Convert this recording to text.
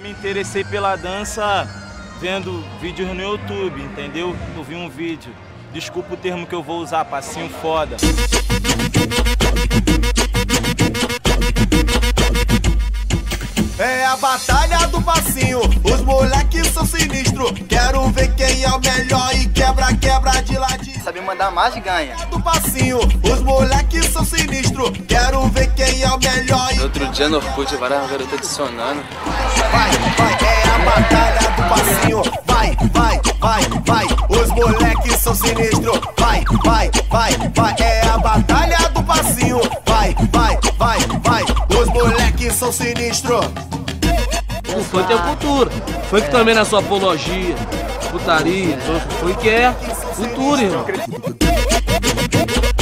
me interessei pela dança vendo vídeos no YouTube, entendeu? Eu vi um vídeo, desculpa o termo que eu vou usar, passinho foda. É a batalha do passinho, os moleques são sinistros. Quero ver quem é o melhor e quebra, quebra de ladinho. Sabe mandar mais ganha. Do passinho, os moleques são sinistros. Quero ver quem é o melhor e... Outro dia no Orkut, várias garotas adicionando. Vai, é a batalha do passinho. Vai, os moleques são sinistros. Vai, é a batalha do passinho. Vai, os moleques são sinistros. O funk é cultura. Funk também na sua apologia, putaria, funk é cultura, irmão.